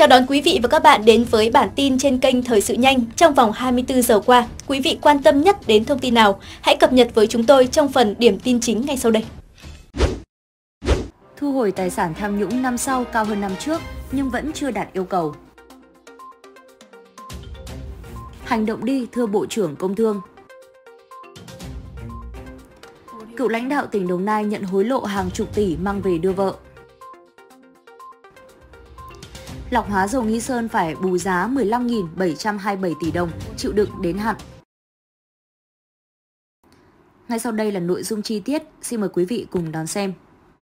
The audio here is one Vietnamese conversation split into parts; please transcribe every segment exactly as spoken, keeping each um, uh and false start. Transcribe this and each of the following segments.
Chào đón quý vị và các bạn đến với bản tin trên kênh Thời sự nhanh trong vòng hai mươi tư giờ qua. Quý vị quan tâm nhất đến thông tin nào? Hãy cập nhật với chúng tôi trong phần điểm tin chính ngay sau đây. Thu hồi tài sản tham nhũng năm sau cao hơn năm trước nhưng vẫn chưa đạt yêu cầu. Hành động đi, thưa Bộ trưởng Công Thương. Cựu lãnh đạo tỉnh Đồng Nai nhận hối lộ hàng chục tỷ mang về đưa vợ. Lọc hóa dầu Nghi Sơn phải bù giá mười lăm nghìn bảy trăm hai mươi bảy tỷ đồng, chịu đựng đến hạn. Ngay sau đây là nội dung chi tiết, xin mời quý vị cùng đón xem.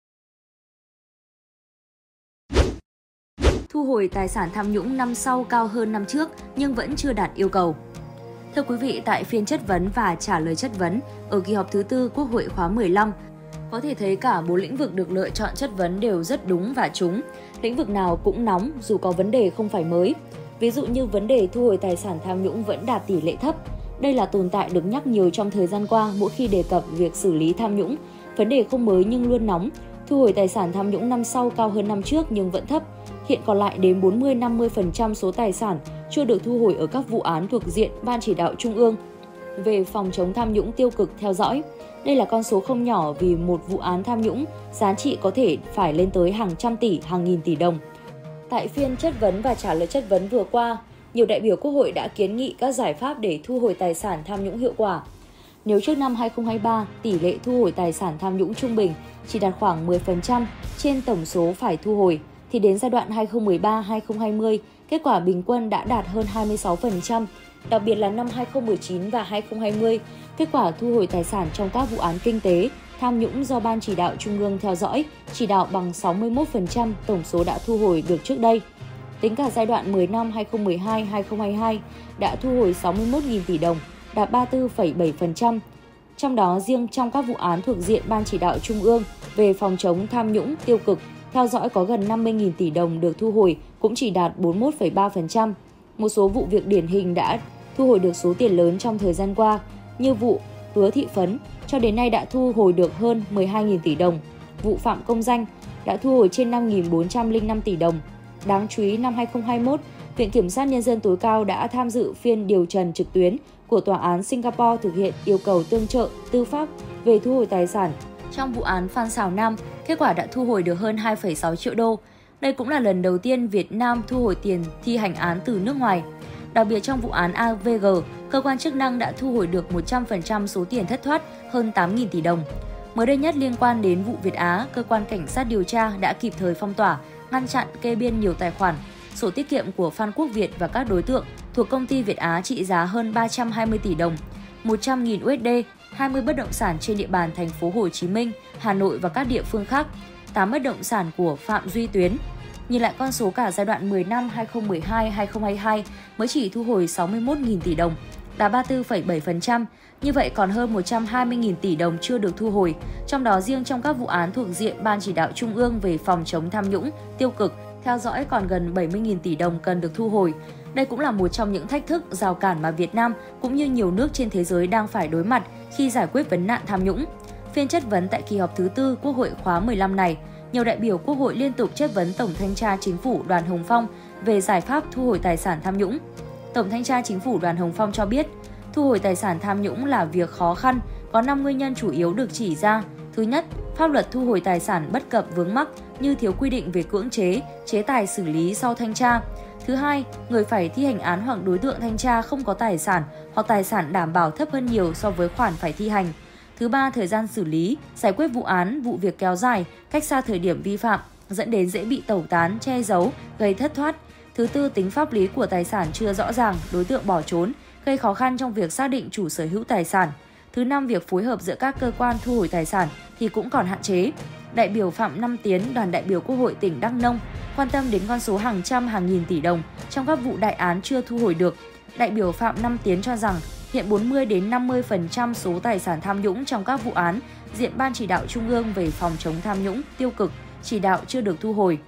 Thu hồi tài sản tham nhũng năm sau cao hơn năm trước nhưng vẫn chưa đạt yêu cầu. Thưa quý vị, tại phiên chất vấn và trả lời chất vấn ở kỳ họp thứ tư Quốc hội khóa mười lăm, có thể thấy cả bốn lĩnh vực được lựa chọn chất vấn đều rất đúng và trúng. Lĩnh vực nào cũng nóng dù có vấn đề không phải mới. Ví dụ như vấn đề thu hồi tài sản tham nhũng vẫn đạt tỷ lệ thấp. Đây là tồn tại được nhắc nhiều trong thời gian qua mỗi khi đề cập việc xử lý tham nhũng. Vấn đề không mới nhưng luôn nóng. Thu hồi tài sản tham nhũng năm sau cao hơn năm trước nhưng vẫn thấp. Hiện còn lại đến bốn mươi đến năm mươi phần trăm số tài sản chưa được thu hồi ở các vụ án thuộc diện Ban Chỉ đạo Trung ương về phòng chống tham nhũng tiêu cực theo dõi. Đây là con số không nhỏ vì một vụ án tham nhũng giá trị có thể phải lên tới hàng trăm tỷ, hàng nghìn tỷ đồng. Tại phiên chất vấn và trả lời chất vấn vừa qua, nhiều đại biểu Quốc hội đã kiến nghị các giải pháp để thu hồi tài sản tham nhũng hiệu quả. Nếu trước năm hai không hai ba, tỷ lệ thu hồi tài sản tham nhũng trung bình chỉ đạt khoảng mười phần trăm trên tổng số phải thu hồi, thì đến giai đoạn hai không một ba đến hai không hai không, kết quả bình quân đã đạt hơn hai mươi sáu phần trăm. Đặc biệt là năm hai không một chín và hai không hai không, kết quả thu hồi tài sản trong các vụ án kinh tế, tham nhũng do Ban Chỉ đạo Trung ương theo dõi, chỉ đạo bằng sáu mươi mốt phần trăm tổng số đã thu hồi được trước đây. Tính cả giai đoạn mười năm hai không một hai đến hai không hai hai đã thu hồi sáu mươi mốt nghìn tỷ đồng, đạt ba mươi tư phẩy bảy phần trăm. Trong đó, riêng trong các vụ án thuộc diện Ban Chỉ đạo Trung ương về phòng chống tham nhũng tiêu cực, theo dõi có gần năm mươi nghìn tỷ đồng được thu hồi, cũng chỉ đạt bốn mươi mốt phẩy ba phần trăm. Một số vụ việc điển hình đã thu hồi được số tiền lớn trong thời gian qua, như vụ Hứa Thị Phấn, cho đến nay đã thu hồi được hơn mười hai nghìn tỷ đồng. Vụ Phạm Công Danh đã thu hồi trên năm nghìn bốn trăm lẻ năm tỷ đồng. Đáng chú ý, năm hai không hai mốt, Viện Kiểm sát Nhân dân tối cao đã tham dự phiên điều trần trực tuyến của Tòa án Singapore thực hiện yêu cầu tương trợ tư pháp về thu hồi tài sản. Trong vụ án Phan Xào Nam, kết quả đã thu hồi được hơn hai phẩy sáu triệu đô. Đây cũng là lần đầu tiên Việt Nam thu hồi tiền thi hành án từ nước ngoài. Đặc biệt trong vụ án a vê giê, cơ quan chức năng đã thu hồi được một trăm phần trăm số tiền thất thoát, hơn tám nghìn tỷ đồng. Mới đây nhất liên quan đến vụ Việt Á, cơ quan cảnh sát điều tra đã kịp thời phong tỏa, ngăn chặn kê biên nhiều tài khoản, sổ tiết kiệm của Phan Quốc Việt và các đối tượng thuộc công ty Việt Á trị giá hơn ba trăm hai mươi tỷ đồng, một trăm nghìn đô la, hai mươi bất động sản trên địa bàn thành phố Hồ Chí Minh, Hà Nội và các địa phương khác, tám bất động sản của Phạm Duy Tuyến. Nhìn lại con số cả giai đoạn mười năm hai không một hai đến hai không hai hai mới chỉ thu hồi sáu mươi mốt nghìn tỷ đồng, đạt ba mươi tư phẩy bảy phần trăm. Như vậy còn hơn một trăm hai mươi nghìn tỷ đồng chưa được thu hồi, trong đó riêng trong các vụ án thuộc diện Ban Chỉ đạo Trung ương về phòng chống tham nhũng, tiêu cực, theo dõi còn gần bảy mươi nghìn tỷ đồng cần được thu hồi. Đây cũng là một trong những thách thức, rào cản mà Việt Nam cũng như nhiều nước trên thế giới đang phải đối mặt khi giải quyết vấn nạn tham nhũng. Phiên chất vấn tại kỳ họp thứ tư Quốc hội khóa mười lăm này, nhiều đại biểu Quốc hội liên tục chất vấn Tổng Thanh tra Chính phủ Đoàn Hồng Phong về giải pháp thu hồi tài sản tham nhũng. Tổng Thanh tra Chính phủ Đoàn Hồng Phong cho biết, thu hồi tài sản tham nhũng là việc khó khăn, có năm nguyên nhân chủ yếu được chỉ ra. Thứ nhất, pháp luật thu hồi tài sản bất cập vướng mắc như thiếu quy định về cưỡng chế, chế tài xử lý sau thanh tra. Thứ hai, người phải thi hành án hoặc đối tượng thanh tra không có tài sản hoặc tài sản đảm bảo thấp hơn nhiều so với khoản phải thi hành. Thứ ba, thời gian xử lý, giải quyết vụ án, vụ việc kéo dài, cách xa thời điểm vi phạm, dẫn đến dễ bị tẩu tán, che giấu, gây thất thoát. Thứ tư, tính pháp lý của tài sản chưa rõ ràng, đối tượng bỏ trốn, gây khó khăn trong việc xác định chủ sở hữu tài sản. Thứ năm, việc phối hợp giữa các cơ quan thu hồi tài sản thì cũng còn hạn chế. Đại biểu Phạm Năm Tiến, đoàn đại biểu Quốc hội tỉnh Đắk Nông, quan tâm đến con số hàng trăm hàng nghìn tỷ đồng trong các vụ đại án chưa thu hồi được. Đại biểu Phạm Năm Tiến cho rằng hiện bốn mươi đến năm mươi phần trăm số tài sản tham nhũng trong các vụ án diện Ban Chỉ đạo Trung ương về phòng chống tham nhũng, tiêu cực, chỉ đạo chưa được thu hồi.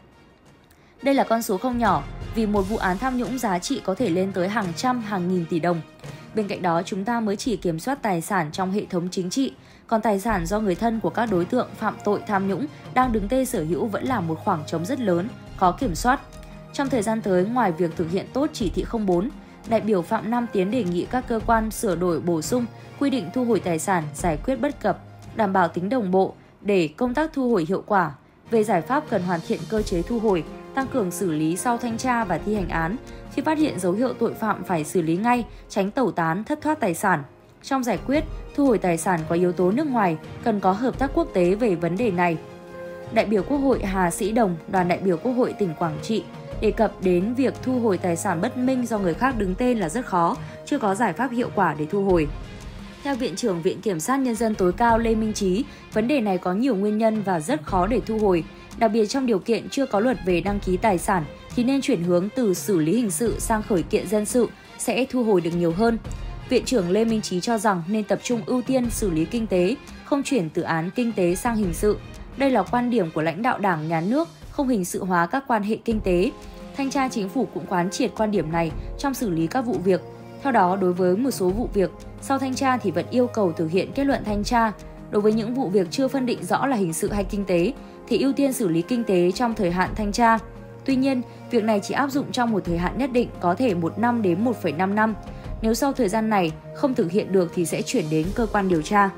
Đây là con số không nhỏ vì một vụ án tham nhũng giá trị có thể lên tới hàng trăm, hàng nghìn tỷ đồng. Bên cạnh đó, chúng ta mới chỉ kiểm soát tài sản trong hệ thống chính trị, còn tài sản do người thân của các đối tượng phạm tội tham nhũng đang đứng tên sở hữu vẫn là một khoảng trống rất lớn, khó kiểm soát. Trong thời gian tới, ngoài việc thực hiện tốt chỉ thị không bốn, đại biểu Phạm Nam Tiến đề nghị các cơ quan sửa đổi bổ sung quy định thu hồi tài sản, giải quyết bất cập, đảm bảo tính đồng bộ để công tác thu hồi hiệu quả. Về giải pháp cần hoàn thiện cơ chế thu hồi, tăng cường xử lý sau thanh tra và thi hành án. Khi phát hiện dấu hiệu tội phạm phải xử lý ngay, tránh tẩu tán, thất thoát tài sản. Trong giải quyết, thu hồi tài sản có yếu tố nước ngoài, cần có hợp tác quốc tế về vấn đề này. Đại biểu Quốc hội Hà Sĩ Đồng, đoàn đại biểu Quốc hội tỉnh Quảng Trị, đề cập đến việc thu hồi tài sản bất minh do người khác đứng tên là rất khó, chưa có giải pháp hiệu quả để thu hồi. Theo Viện trưởng Viện Kiểm sát Nhân dân tối cao Lê Minh Trí, vấn đề này có nhiều nguyên nhân và rất khó để thu hồi. Đặc biệt trong điều kiện chưa có luật về đăng ký tài sản thì nên chuyển hướng từ xử lý hình sự sang khởi kiện dân sự sẽ thu hồi được nhiều hơn. Viện trưởng Lê Minh Trí cho rằng nên tập trung ưu tiên xử lý kinh tế, không chuyển từ án kinh tế sang hình sự. Đây là quan điểm của lãnh đạo Đảng, Nhà nước, không hình sự hóa các quan hệ kinh tế. Thanh tra Chính phủ cũng quán triệt quan điểm này trong xử lý các vụ việc. Theo đó, đối với một số vụ việc, sau thanh tra thì vẫn yêu cầu thực hiện kết luận thanh tra. Đối với những vụ việc chưa phân định rõ là hình sự hay kinh tế, thì ưu tiên xử lý kinh tế trong thời hạn thanh tra. Tuy nhiên, việc này chỉ áp dụng trong một thời hạn nhất định, có thể một năm đến một phẩy năm năm. Nếu sau thời gian này không thực hiện được thì sẽ chuyển đến cơ quan điều tra.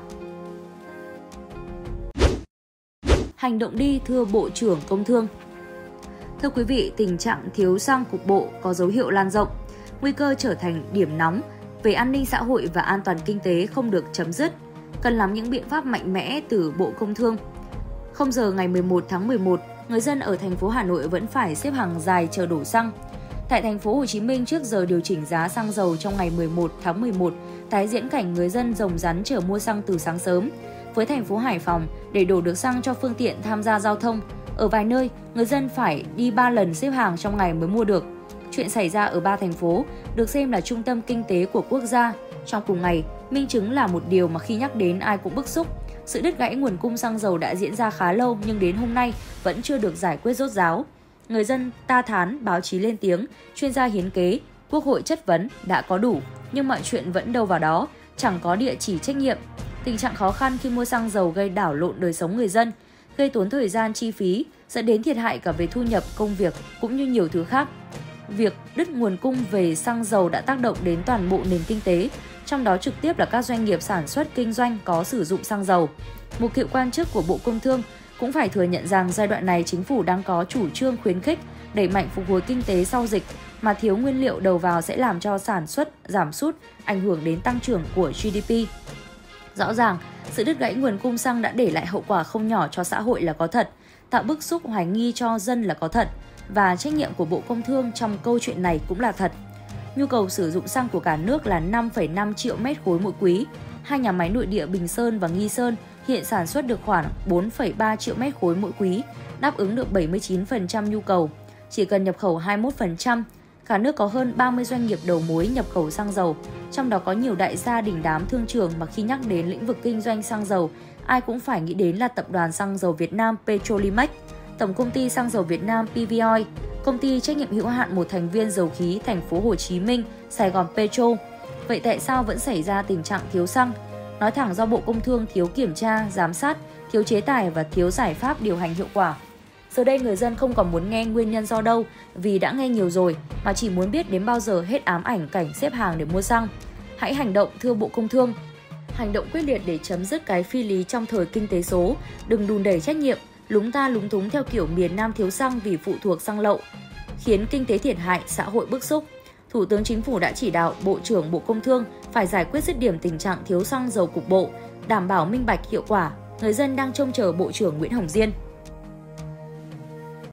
Hành động đi, thưa Bộ trưởng Công Thương. Thưa quý vị, tình trạng thiếu xăng cục bộ có dấu hiệu lan rộng, nguy cơ trở thành điểm nóng về an ninh xã hội và an toàn kinh tế không được chấm dứt. Cần làm những biện pháp mạnh mẽ từ Bộ Công Thương. không giờ ngày mười một tháng mười một, người dân ở thành phố Hà Nội vẫn phải xếp hàng dài chờ đổ xăng. Tại thành phố Hồ Chí Minh, trước giờ điều chỉnh giá xăng dầu trong ngày mười một tháng mười một, tái diễn cảnh người dân rồng rắn chờ mua xăng từ sáng sớm. Với thành phố Hải Phòng, để đổ được xăng cho phương tiện tham gia giao thông, ở vài nơi, người dân phải đi ba lần xếp hàng trong ngày mới mua được. Chuyện xảy ra ở ba thành phố được xem là trung tâm kinh tế của quốc gia. Trong cùng ngày, minh chứng là một điều mà khi nhắc đến ai cũng bức xúc. Sự đứt gãy nguồn cung xăng dầu đã diễn ra khá lâu nhưng đến hôm nay vẫn chưa được giải quyết rốt ráo. Người dân ta thán, báo chí lên tiếng, chuyên gia hiến kế, Quốc hội chất vấn đã có đủ, nhưng mọi chuyện vẫn đâu vào đó, chẳng có địa chỉ trách nhiệm. Tình trạng khó khăn khi mua xăng dầu gây đảo lộn đời sống người dân, gây tốn thời gian chi phí, dẫn đến thiệt hại cả về thu nhập, công việc cũng như nhiều thứ khác. Việc đứt nguồn cung về xăng dầu đã tác động đến toàn bộ nền kinh tế, trong đó trực tiếp là các doanh nghiệp sản xuất kinh doanh có sử dụng xăng dầu. Một cựu quan chức của Bộ Công Thương cũng phải thừa nhận rằng giai đoạn này chính phủ đang có chủ trương khuyến khích đẩy mạnh phục hồi kinh tế sau dịch, mà thiếu nguyên liệu đầu vào sẽ làm cho sản xuất giảm sút, ảnh hưởng đến tăng trưởng của giê đê pê. Rõ ràng, sự đứt gãy nguồn cung xăng đã để lại hậu quả không nhỏ cho xã hội là có thật, tạo bức xúc hoài nghi cho dân là có thật, và trách nhiệm của Bộ Công Thương trong câu chuyện này cũng là thật. Nhu cầu sử dụng xăng của cả nước là năm phẩy năm triệu mét khối mỗi quý. Hai nhà máy nội địa Bình Sơn và Nghi Sơn hiện sản xuất được khoảng bốn phẩy ba triệu mét khối mỗi quý, đáp ứng được bảy mươi chín phần trăm nhu cầu. Chỉ cần nhập khẩu hai mươi mốt phần trăm. Cả nước có hơn ba mươi doanh nghiệp đầu mối nhập khẩu xăng dầu, trong đó có nhiều đại gia đình đám thương trường mà khi nhắc đến lĩnh vực kinh doanh xăng dầu, ai cũng phải nghĩ đến là Tập đoàn Xăng dầu Việt Nam Petrolimex, Tổng công ty Xăng dầu Việt Nam pê vê i, Công ty trách nhiệm hữu hạn một thành viên dầu khí Thành phố Hồ Chí Minh, Sài Gòn Petro. Vậy tại sao vẫn xảy ra tình trạng thiếu xăng? Nói thẳng do Bộ Công Thương thiếu kiểm tra, giám sát, thiếu chế tài và thiếu giải pháp điều hành hiệu quả. Giờ đây người dân không còn muốn nghe nguyên nhân do đâu vì đã nghe nhiều rồi, mà chỉ muốn biết đến bao giờ hết ám ảnh cảnh xếp hàng để mua xăng. Hãy hành động, thưa Bộ Công Thương. Hành động quyết liệt để chấm dứt cái phi lý trong thời kinh tế số, đừng đùn đẩy trách nhiệm, lúng ta lúng túng theo kiểu miền Nam thiếu xăng vì phụ thuộc xăng lậu, khiến kinh tế thiệt hại, xã hội bức xúc. Thủ tướng Chính phủ đã chỉ đạo Bộ trưởng Bộ Công Thương phải giải quyết dứt điểm tình trạng thiếu xăng dầu cục bộ, đảm bảo minh bạch hiệu quả. Người dân đang trông chờ Bộ trưởng Nguyễn Hồng Diên.